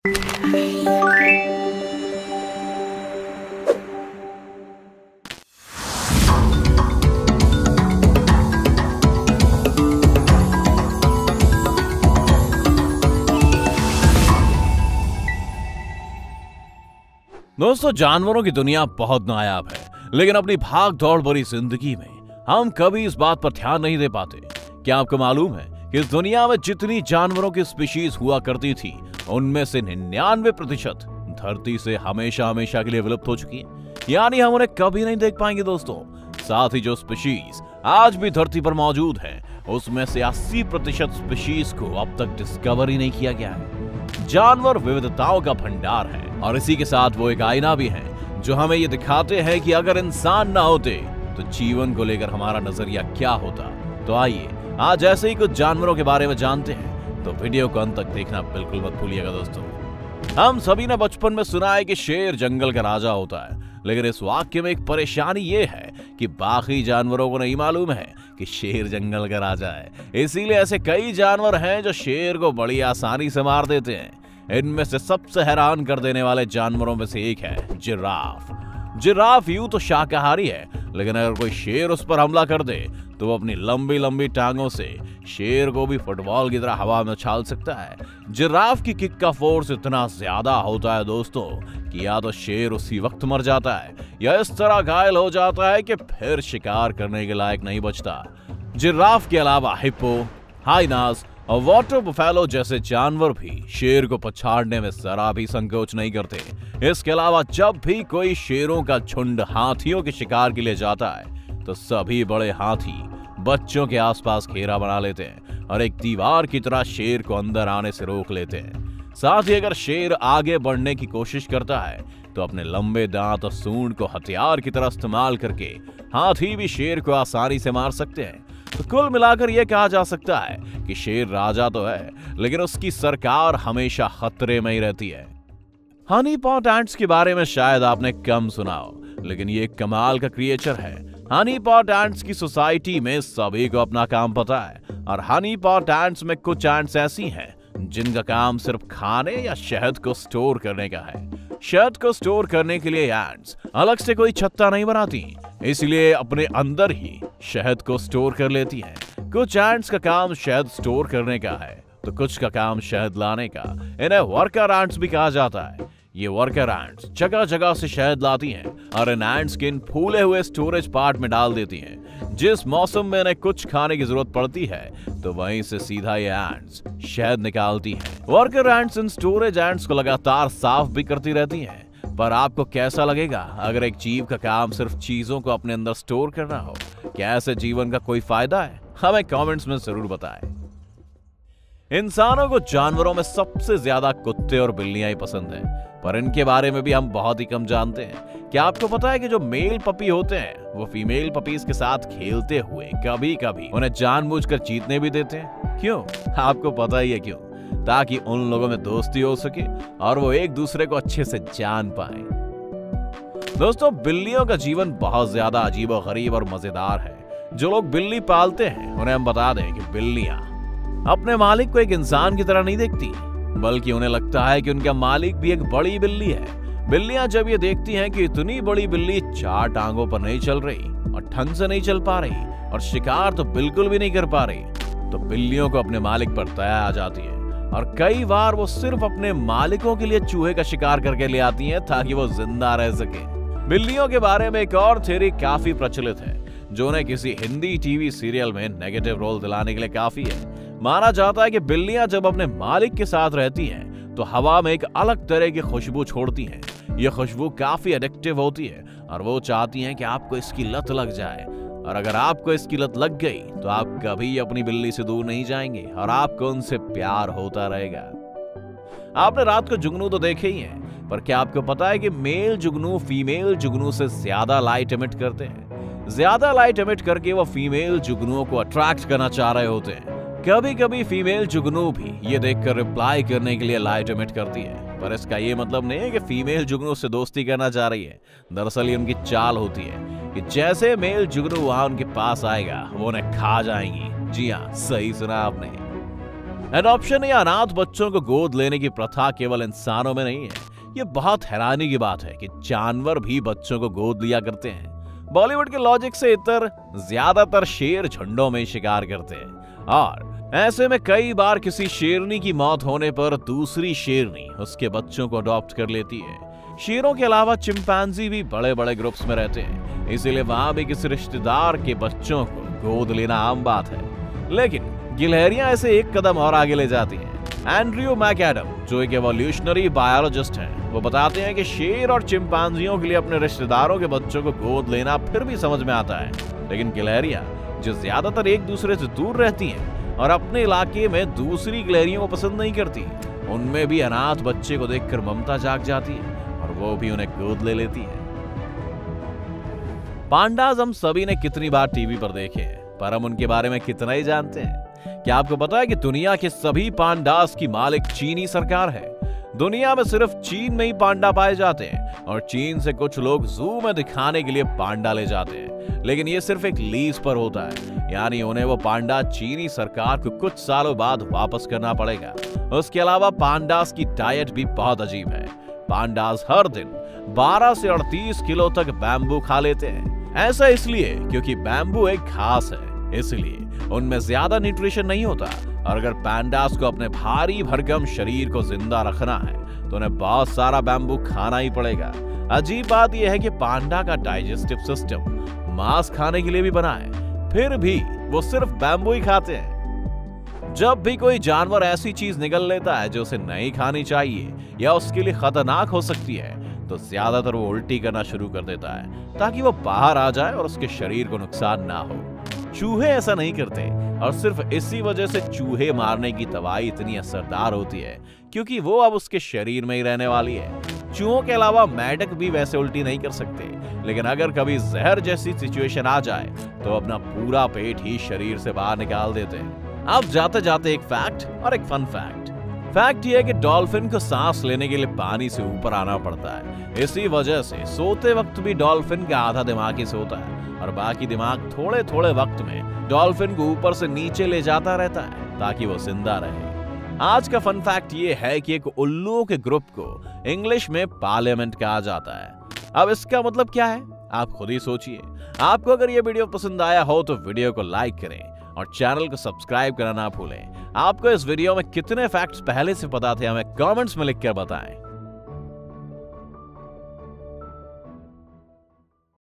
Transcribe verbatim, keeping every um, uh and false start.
दोस्तों, जानवरों की दुनिया बहुत नायाब है, लेकिन अपनी भाग दौड़ भरी जिंदगी में हम कभी इस बात पर ध्यान नहीं दे पाते। क्या आपको मालूम है कि इस दुनिया में जितनी जानवरों की स्पीशीज हुआ करती थी, उनमें से निन्यानवे प्रतिशत धरती से हमेशा हमेशा के लिए विलुप्त हो चुकी है, यानी हम उन्हें कभी नहीं देख पाएंगे। दोस्तों, साथ ही जो स्पीशीज आज भी धरती पर मौजूद है, उसमें से अस्सी प्रतिशत स्पीशीज को अब तक डिस्कवर ही नहीं किया गया है। जानवर विविधताओं का भंडार है, और इसी के साथ वो एक आईना भी है जो हमें ये दिखाते हैं कि अगर इंसान ना होते तो जीवन को लेकर हमारा नजरिया क्या होता। तो आइए आज ऐसे ही कुछ जानवरों के बारे में जानते हैं, तो वीडियो को अंत तक देखना बिल्कुल मत भूलिएगा। दोस्तों, हम सभी ने बचपन में सुना है कि शेर जंगल का राजा होता है, लेकिन इस वाक्य में एक परेशानी ये है कि बाकी जानवरों को नहीं मालूम है कि शेर जंगल का राजा है। इसीलिए ऐसे कई जानवर हैं जो शेर को बड़ी आसानी से मार देते हैं। इनमें से सबसे हैरान कर देने वाले जानवरों में से एक है जिराफ। जिराफ यूं तो शाकाहारी है, लेकिन अगर कोई शेर उस पर हमला कर दे तो वो अपनी लंबी लंबी टांगों से शेर को भी फुटबॉल की तरह हवा में उछाल सकता है। जिराफ की किक का फोर्स इतना ज्यादा होता है दोस्तों कि या तो शेर उसी वक्त मर जाता है या इस तरह घायल हो जाता है कि फिर शिकार करने के लायक नहीं बचता। जिराफ के अलावा हिप्पो, हाइनास और वाटर बफेलो जैसे जानवर भी शेर को पछाड़ने में जरा भी संकोच नहीं करते। इसके अलावा जब भी कोई शेरों का झुंड हाथियों के शिकार के लिए जाता है तो सभी बड़े हाथी बच्चों के आसपास घेरा बना लेते हैं और एक दीवार की तरह शेर को अंदर आने से रोक लेते हैं। साथ ही अगर शेर आगे बढ़ने की कोशिश करता है तो अपने लंबे दांत और सूंड को हथियार की तरह इस्तेमाल करके हाथी भी शेर को आसानी से मार सकते हैं। तो कुल मिलाकर यह कहा जा सकता है कि शेर राजा तो है, लेकिन उसकी सरकार हमेशा खतरे में ही रहती है। हनी पॉट एंट्स के बारे में शायद आपने कम सुना हो, लेकिन ये एक कमाल का क्रिएचर है। हनी पॉट एंट्स की सोसाइटी में सभी को अपना काम पता है, और हनी पॉट एंट्स में कुछ एंट्स ऐसी हैं जिनका काम सिर्फ खाने या शहद को स्टोर करने का है। शहद को स्टोर करने के लिए एंट्स अलग से कोई छत्ता नहीं बनाती, इसलिए अपने अंदर ही शहद को स्टोर कर लेती हैं। कुछ एंट्स का काम शहद स्टोर करने का है, तो कुछ का काम शहद लाने का। इन्हें वर्कर एंट्स भी कहा जाता है। ये वर्कर एंट्स जगह जगह से शहद लाती हैं और इन एंट्स के इन फूले हुए स्टोरेज पार्ट में डाल देती हैं। जिस मौसम में इन्हें कुछ खाने की जरूरत पड़ती है तो वहीं से सीधा ये एंट्स शहद निकालती हैं। वर्कर एंट्स इन स्टोरेज एंट्स को लगातार साफ भी करती रहती हैं। पर आपको कैसा लगेगा अगर एक जीव का काम सिर्फ चीजों को अपने अंदर स्टोर करना हो? क्या ऐसे जीवन का कोई फायदा है? हमें कमेंट्स में जरूर बताएं। इंसानों को जानवरों में सबसे ज्यादा कुत्ते और बिल्लियां ही पसंद हैं, पर इनके बारे में भी हम बहुत ही कम जानते हैं। क्या आपको पता है कि जो मेल पपी होते हैं वो फीमेल पपीज के साथ खेलते हुए कभी कभी उन्हें जानबूझकर जीतने भी देते हैं? क्यों? आपको पता ही है क्यों? ताकि उन लोगों में दोस्ती हो सके और वो एक दूसरे को अच्छे से जान पाए। दोस्तों, बिल्लियों का जीवन बहुत ज्यादा अजीबोगरीब और मजेदार है। जो लोग बिल्ली पालते हैं उन्हें हम बता दें कि बिल्लियां अपने मालिक को एक इंसान की तरह नहीं देखती, बल्कि उन्हें लगता है कि उनका मालिक भी एक बड़ी बिल्ली है। बिल्लियां जब ये देखती हैं कि इतनी बड़ी बिल्ली चार टांगों पर नहीं चल रही और ढंग से नहीं चल पा रही और शिकार तो बिल्कुल भी नहीं कर पा रही, तो बिल्लियों को अपने मालिक पर दया आ जाती है और कई बार वो सिर्फ अपने मालिकों के लिए चूहे का शिकार करके ले आती हैं ताकि वो जिंदा रह सके। बिल्लियों के बारे में एक और थ्योरी काफी प्रचलित है, जो उन्हें किसी हिंदी टीवी सीरियल में नेगेटिव रोल दिलाने के लिए काफी है। माना जाता है कि बिल्लियां जब अपने मालिक के साथ रहती हैं तो हवा में एक अलग तरह की खुशबू छोड़ती हैं। यह खुशबू काफी एडिक्टिव होती है और वो चाहती हैं कि आपको इसकी लत लग जाए, और अगर आपको इसकी लत लग गई तो आप कभी अपनी बिल्ली से दूर नहीं जाएंगे और आपको उनसे प्यार होता रहेगा। आपने रात को जुगनू तो देखे ही हैं, पर क्या आपको पता है कि मेल जुगनू फीमेल जुगनू से ज्यादा लाइट एमिट करते हैं? ज्यादा लाइट एमिट करके वो फीमेल जुगनुओं को अट्रैक्ट करना चाह रहे होते हैं। कभी कभी फीमेल जुगनू भी ये देखकर रिप्लाई करने के लिए लाइट एमिट करती है, पर इसका ये मतलब नहीं है कि फीमेल जुगनू से दोस्ती करना चाह रही है। दरअसल ये उनकी चाल होती है कि जैसे मेल जुगनू वहां उनके पास आएगा वो उन्हें खा जाएंगी। जी हाँ, सही सुना आपने। एडॉप्शन या अनाथ बच्चों को गोद लेने की प्रथा केवल इंसानों में नहीं है। ये बहुत हैरानी की बात है कि जानवर भी बच्चों को गोद लिया करते हैं। बॉलीवुड के लॉजिक से इतर ज्यादातर शेर झुंडों में शिकार करते हैं और ऐसे में कई बार किसी शेरनी की मौत होने पर दूसरी शेरनी उसके बच्चों को अडॉप्ट कर लेती है। शेरों के अलावा चिंपैंजी भी बड़े बड़े ग्रुप्स में रहते हैं, इसीलिए वहां भी किसी रिश्तेदार के बच्चों को गोद लेना आम बात है। लेकिन गिलहरियां ऐसे एक कदम और आगे ले जाती हैं। एंड्रयू मैकएडम, जो एक एवोल्यूशनरी बायोलॉजिस्ट हैं, वो बताते हैं कि शेर और चिंपैंजियों के लिए अपने रिश्तेदारों के बच्चों को गोद लेना फिर भी समझ में आता है, लेकिन गिलहरियां, जो ज्यादातर एक दूसरे से दूर रहती हैं और अपने इलाके में दूसरी गिलहरियों को पसंद नहीं करती, उनमें भी अनाथ बच्चे को देखकर ममता जाग जाती है और वो भी उन्हें गोद ले लेती है। पांडाज हम सभी ने कितनी बार टीवी पर देखे हैं, पर हम उनके बारे में कितना ही जानते हैं। क्या आपको पता है कि दुनिया के सभी पांडास की मालिक चीनी सरकार है? दुनिया में सिर्फ चीन में ही पांडा पाए जाते हैं और चीन से कुछ लोग जू में दिखाने के लिए पांडा ले जाते हैं, लेकिन ये सिर्फ एक लीज पर होता है, यानी उन्हें वो पांडा चीनी सरकार को कुछ सालों बाद वापस करना पड़ेगा। उसके अलावा पांडास की डाइट भी बहुत अजीब है। पांडास हर दिन बारह से अड़तीस किलो तक बैम्बू खा लेते हैं। ऐसा इसलिए क्योंकि बैम्बू एक घास है, इसलिए उनमें ज्यादा न्यूट्रिशन नहीं होता और अगर पैंडास को अपने भारी भरकम शरीर को जिंदा रखना है तो उन्हें बहुत सारा बैम्बू खाना ही पड़ेगा। अजीब बात यह है कि पांडा का डाइजेस्टिव सिस्टम मांस खाने के लिए भी बना है, फिर भी वो सिर्फ बैम्बू ही खाते हैं। जब भी कोई जानवर ऐसी चीज निगल लेता है जो उसे नहीं खानी चाहिए या उसके लिए खतरनाक हो सकती है, तो ज्यादातर वो उल्टी करना शुरू कर देता है ताकि वो बाहर आ जाए और उसके शरीर को नुकसान ना हो। चूहे ऐसा नहीं करते और सिर्फ इसी वजह से चूहे मारने की दवाई इतनी असरदार होती है क्योंकि वो अब उसके शरीर में ही रहने वाली है। चूहों के अलावा मेंढक भी वैसे उल्टी नहीं कर सकते, लेकिन अगर कभी जहर जैसी सिचुएशन आ जाए तो अपना पूरा पेट ही शरीर से बाहर निकाल देते हैं। अब जाते जाते एक फैक्ट और एक फन फैक्ट। फैक्ट ये है कि डॉल्फिन को सांस लेने के लिए पानी से ऊपर आना पड़ता है। इसी वजह से सोते वक्त भी डॉल्फिन का आधा दिमाग ही सोता है और बाकी दिमाग थोड़े थोड़े वक्त में डॉल्फिन को ऊपर से नीचे ले जाता रहता है ताकि वो जिंदा रहे। आज का फन फैक्ट ये है कि एक उल्लुओं के ग्रुप को इंग्लिश में पार्लियामेंट कहा जाता है। अब इसका मतलब क्या है आप खुद ही सोचिए। आपको अगर ये वीडियो पसंद आया हो तो वीडियो को लाइक करें और चैनल को सब्सक्राइब करना ना भूलें। आपको इस वीडियो में कितने फैक्ट्स पहले से पता थे हमें कमेंट्स में लिखकर बताएं।